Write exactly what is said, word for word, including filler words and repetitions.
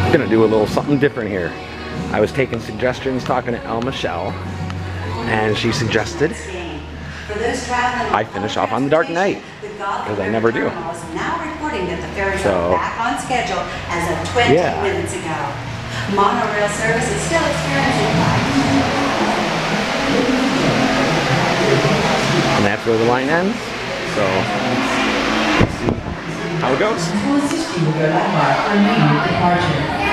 I'm gonna do a little something different here. I was taking suggestions, talking to El Michelle, and she suggested I finish off on the Dark Knight, because I never do. So, yeah. Monorail service is still experiencing and that's where the line ends. So, let's see how it goes. To assist you with your landmark or immediate departure.